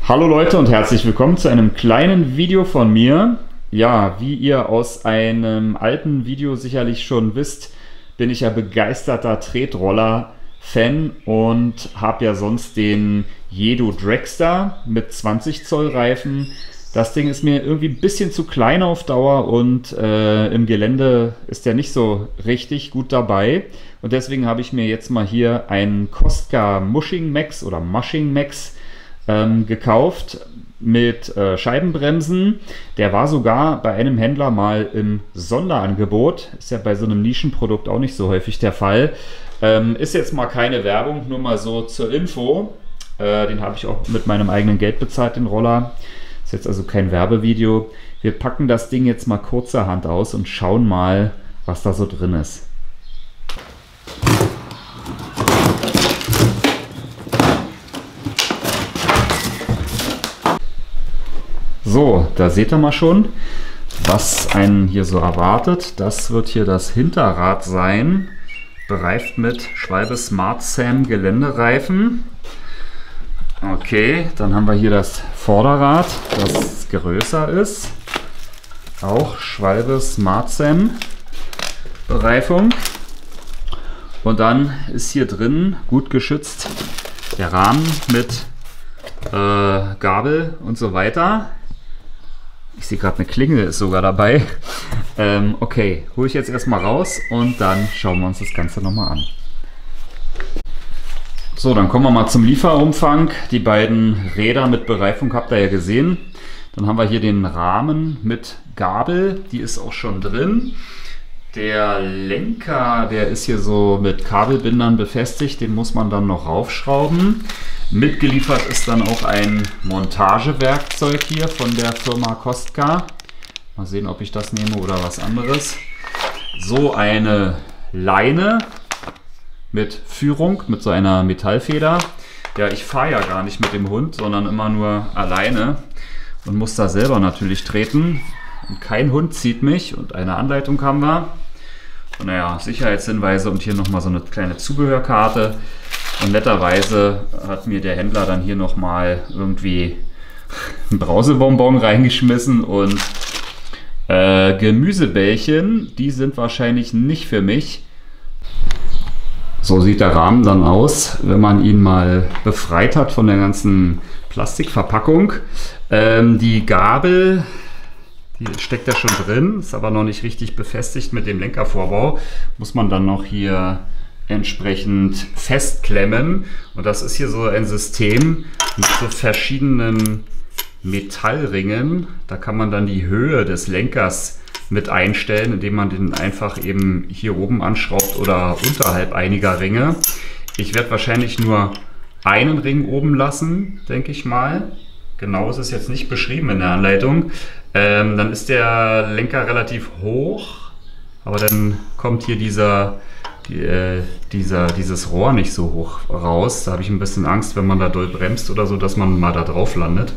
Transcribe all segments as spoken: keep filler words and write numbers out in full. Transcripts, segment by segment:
Hallo Leute und herzlich willkommen zu einem kleinen Video von mir. Ja, wie ihr aus einem alten Video sicherlich schon wisst, bin ich ja begeisterter Tretroller-Fan und habe ja sonst den Jedo Dragster mit zwanzig Zoll Reifen. Das Ding ist mir irgendwie ein bisschen zu klein auf Dauer und äh, im Gelände ist der nicht so richtig gut dabei. Und deswegen habe ich mir jetzt mal hier einen Kostka Mushing Max oder Mushing Max Ähm, gekauft mit äh, Scheibenbremsen. Der war sogar bei einem Händler mal im Sonderangebot. Ist ja bei so einem Nischenprodukt auch nicht so häufig der Fall. Ähm, ist jetzt mal keine Werbung, nur mal so zur Info. Äh, den habe ich auch mit meinem eigenen Geld bezahlt, den Roller. Ist jetzt also kein Werbevideo. Wir packen das Ding jetzt mal kurzerhand aus und schauen mal, was da so drin ist. So, da seht ihr mal schon, was einen hier so erwartet. Das wird hier das Hinterrad sein, bereift mit Schwalbe Smart Sam Geländereifen. Okay, dann haben wir hier das Vorderrad, das größer ist. Auch Schwalbe Smart Sam Bereifung. Und dann ist hier drin gut geschützt der Rahmen mit äh, Gabel und so weiter. Ich sehe gerade, eine Klingel ist sogar dabei. Ähm, okay, hole ich jetzt erstmal raus und dann schauen wir uns das Ganze nochmal an. So, dann kommen wir mal zum Lieferumfang. Die beiden Räder mit Bereifung habt ihr ja gesehen. Dann haben wir hier den Rahmen mit Gabel, die ist auch schon drin. Der Lenker, der ist hier so mit Kabelbindern befestigt, den muss man dann noch raufschrauben. Mitgeliefert ist dann auch ein Montagewerkzeug hier von der Firma Kostka. Mal sehen, ob ich das nehme oder was anderes. So eine Leine mit Führung, mit so einer Metallfeder. Ja, ich fahre ja gar nicht mit dem Hund, sondern immer nur alleine und muss da selber natürlich treten. Und kein Hund zieht mich und eine Anleitung haben wir. Und naja, Sicherheitshinweise und hier nochmal so eine kleine Zubehörkarte. Und netterweise hat mir der Händler dann hier nochmal irgendwie ein Brausebonbon reingeschmissen und äh, Gemüsebällchen, die sind wahrscheinlich nicht für mich. So sieht der Rahmen dann aus, wenn man ihn mal befreit hat von der ganzen Plastikverpackung. Ähm, die Gabel, die steckt ja schon drin, ist aber noch nicht richtig befestigt mit dem Lenkervorbau. Muss man dann noch hier entsprechend festklemmen. Und das ist hier so ein System mit so verschiedenen Metallringen. Da kann man dann die Höhe des Lenkers mit einstellen, indem man den einfach eben hier oben anschraubt oder unterhalb einiger Ringe. Ich werde wahrscheinlich nur einen Ring oben lassen, denke ich mal. Genau ist es jetzt nicht beschrieben in der Anleitung. Ähm, dann ist der Lenker relativ hoch, aber dann kommt hier dieser, die, äh, dieser, dieses Rohr nicht so hoch raus. Da habe ich ein bisschen Angst, wenn man da doll bremst oder so, dass man mal da drauf landet.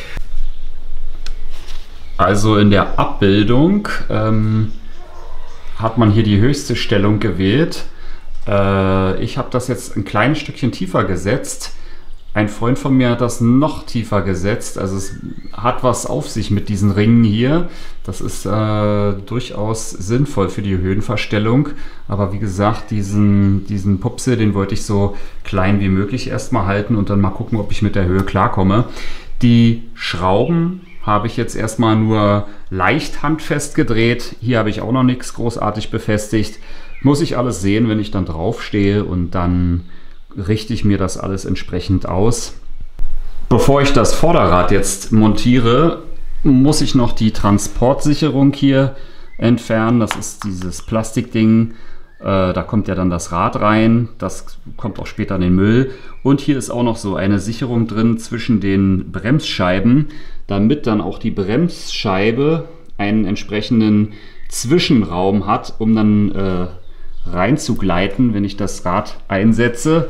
Also in der Abbildung ähm, hat man hier die höchste Stellung gewählt. Äh, ich habe das jetzt ein kleines Stückchen tiefer gesetzt. Ein Freund von mir hat das noch tiefer gesetzt. Also es hat was auf sich mit diesen Ringen hier. Das ist äh, durchaus sinnvoll für die Höhenverstellung. Aber wie gesagt, diesen, diesen Pupse, den wollte ich so klein wie möglich erstmal halten und dann mal gucken, ob ich mit der Höhe klarkomme. Die Schrauben habe ich jetzt erstmal nur leicht handfest gedreht. Hier habe ich auch noch nichts großartig befestigt. Muss ich alles sehen, wenn ich dann drauf stehe, und dann richte ich mir das alles entsprechend aus. Bevor ich das Vorderrad jetzt montiere, muss ich noch die Transportsicherung hier entfernen. Das ist dieses Plastikding. Äh, da kommt ja dann das Rad rein. Das kommt auch später in den Müll. Und hier ist auch noch so eine Sicherung drin zwischen den Bremsscheiben, damit dann auch die Bremsscheibe einen entsprechenden Zwischenraum hat, um dann äh, reinzugleiten, wenn ich das Rad einsetze.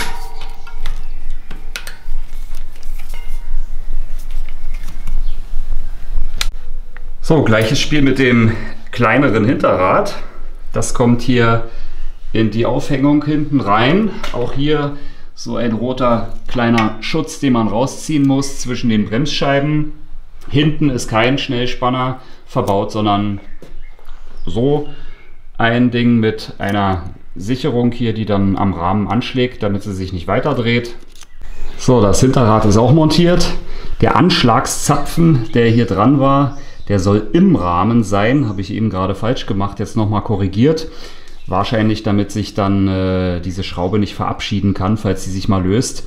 So, gleiches Spiel mit dem kleineren Hinterrad. Das kommt hier in die Aufhängung hinten rein. Auch hier so ein roter kleiner Schutz, den man rausziehen muss zwischen den Bremsscheiben. Hinten ist kein Schnellspanner verbaut, sondern so ein Ding mit einer Sicherung hier, die dann am Rahmen anschlägt, damit sie sich nicht weiter dreht. So, das Hinterrad ist auch montiert. Der Anschlagszapfen, der hier dran war, der soll im Rahmen sein. Habe ich eben gerade falsch gemacht, jetzt nochmal korrigiert. Wahrscheinlich, damit sich dann äh, diese Schraube nicht verabschieden kann, falls sie sich mal löst.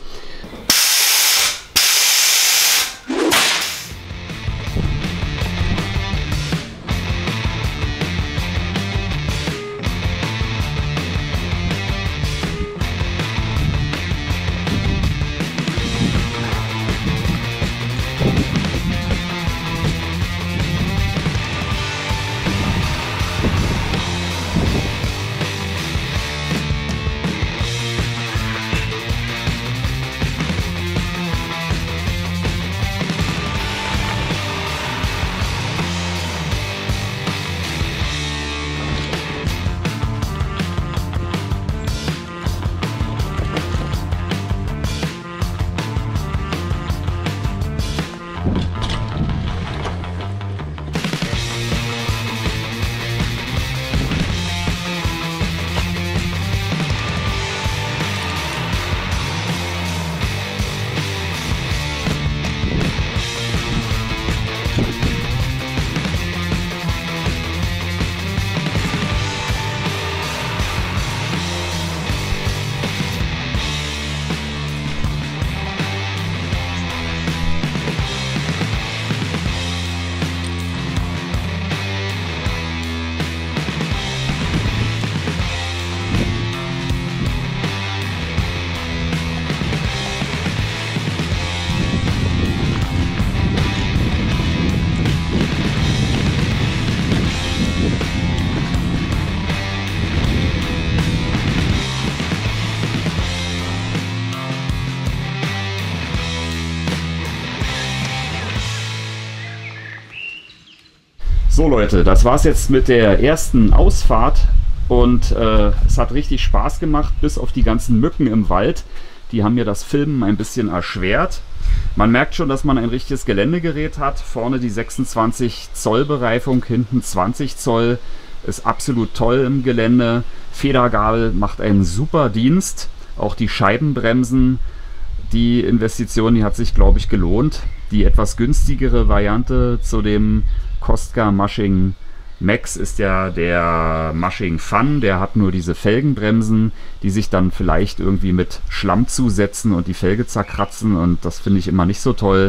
So Leute, das war's jetzt mit der ersten Ausfahrt und äh, es hat richtig Spaß gemacht, bis auf die ganzen Mücken im Wald. Die haben mir das Filmen ein bisschen erschwert. Man merkt schon, dass man ein richtiges Geländegerät hat. Vorne die sechsundzwanzig Zoll Bereifung, hinten zwanzig Zoll. Ist absolut toll im Gelände. Federgabel macht einen super Dienst. Auch die Scheibenbremsen, die Investition, die hat sich, glaube ich, gelohnt. Die etwas günstigere Variante zu dem Kostka Mushing Max ist ja der Mushing Fun. Der hat nur diese Felgenbremsen, die sich dann vielleicht irgendwie mit Schlamm zusetzen und die Felge zerkratzen, und das finde ich immer nicht so toll.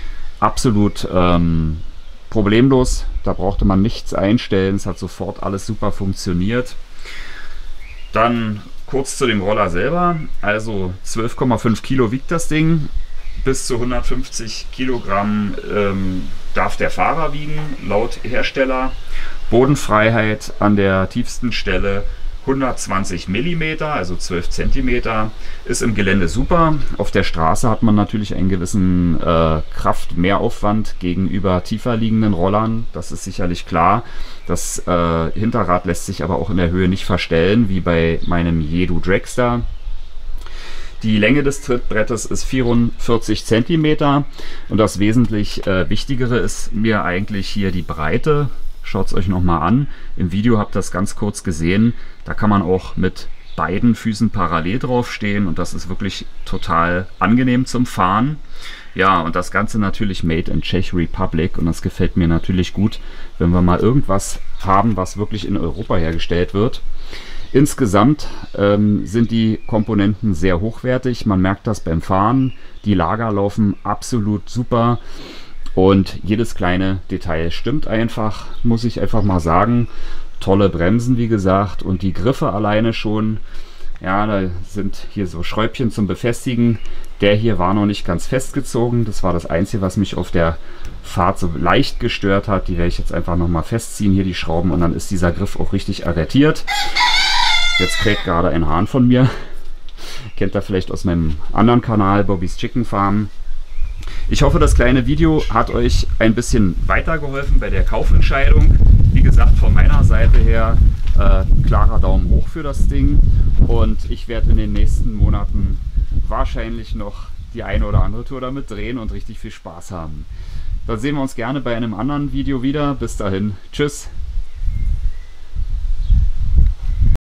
Absolut ähm, problemlos, da brauchte man nichts einstellen, es hat sofort alles super funktioniert. Dann kurz zu dem Roller selber, also zwölf Komma fünf Kilo wiegt das Ding, bis zu hundertfünfzig Kilogramm ähm, darf der Fahrer wiegen, laut Hersteller. Bodenfreiheit an der tiefsten Stelle hundertzwanzig Millimeter, also zwölf Zentimeter, ist im Gelände super. Auf der Straße hat man natürlich einen gewissen äh, Kraftmehraufwand gegenüber tiefer liegenden Rollern, das ist sicherlich klar. Das äh, Hinterrad lässt sich aber auch in der Höhe nicht verstellen, wie bei meinem Jedu Dragster. Die Länge des Trittbrettes ist vierundvierzig Zentimeter und das wesentlich äh, Wichtigere ist mir eigentlich hier die Breite. Schaut es euch nochmal an. Im Video habt ihr das ganz kurz gesehen. Da kann man auch mit beiden Füßen parallel drauf stehen und das ist wirklich total angenehm zum Fahren. Ja, und das Ganze natürlich made in Czech Republic, und das gefällt mir natürlich gut, wenn wir mal irgendwas haben, was wirklich in Europa hergestellt wird. Insgesamt ähm, sind die Komponenten sehr hochwertig, man merkt das beim Fahren, die Lager laufen absolut super und jedes kleine Detail stimmt einfach, muss ich einfach mal sagen. Tolle Bremsen, wie gesagt, und die Griffe alleine schon, ja, da sind hier so Schräubchen zum Befestigen. Der hier war noch nicht ganz festgezogen, das war das Einzige, was mich auf der Fahrt so leicht gestört hat. Die werde ich jetzt einfach nochmal festziehen, hier die Schrauben, und dann ist dieser Griff auch richtig arretiert. Jetzt kräht gerade ein Hahn von mir. Kennt ihr vielleicht aus meinem anderen Kanal, Bobby's Chicken Farm. Ich hoffe, das kleine Video hat euch ein bisschen weitergeholfen bei der Kaufentscheidung. Wie gesagt, von meiner Seite her äh, klarer Daumen hoch für das Ding. Und ich werde in den nächsten Monaten wahrscheinlich noch die eine oder andere Tour damit drehen und richtig viel Spaß haben. Da sehen wir uns gerne bei einem anderen Video wieder. Bis dahin, tschüss!